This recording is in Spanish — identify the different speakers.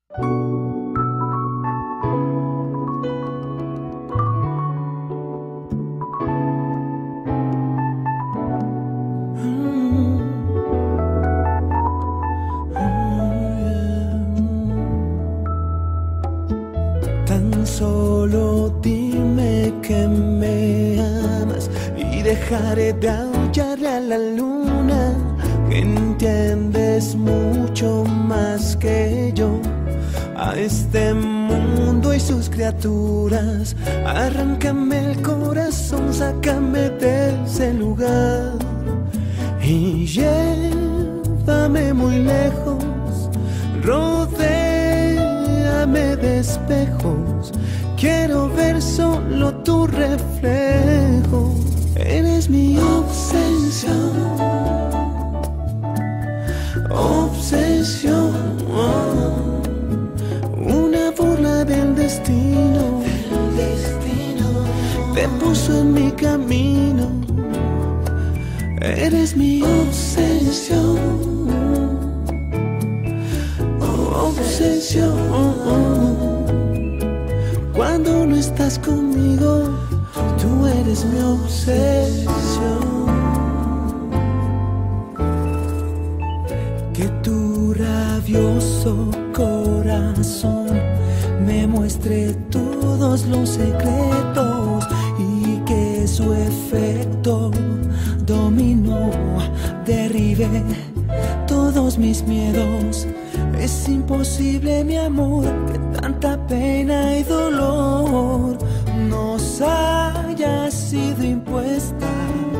Speaker 1: Tan solo dime que me amas y dejaré de aullarle a la luna. Entiendes mucho más que yo a este mundo y sus criaturas. Arráncame el corazón, sácame de ese lugar y llévame muy lejos. Rodéame de espejos, quiero ver solo tu reflejo. Eres mi obsesión, obsesión, una burla del destino. Te puso en mi camino. Eres mi obsesión, obsesión. Cuando no estás conmigo, tú eres mi obsesión. Que tu rabioso corazón me muestre todos los secretos y que su efecto dominó, derribe todos mis miedos. Es imposible, mi amor, que tanta pena y dolor nos haya sido impuesta.